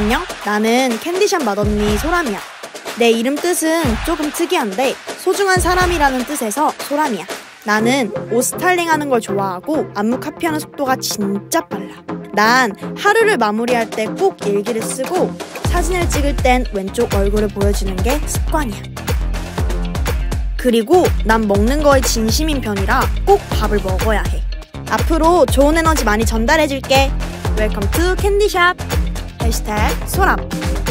안녕, 나는 캔디샵 맏언니 소람이야. 내 이름 뜻은 조금 특이한데 소중한 사람이라는 뜻에서 소람이야. 나는 옷 스타일링하는 걸 좋아하고 안무 카피하는 속도가 진짜 빨라. 난 하루를 마무리할 때 꼭 일기를 쓰고 사진을 찍을 땐 왼쪽 얼굴을 보여주는 게 습관이야. 그리고 난 먹는 거에 진심인 편이라 꼭 밥을 먹어야 해. 앞으로 좋은 에너지 많이 전달해줄게. 웰컴 투 캔디샵. 해시태그 소람.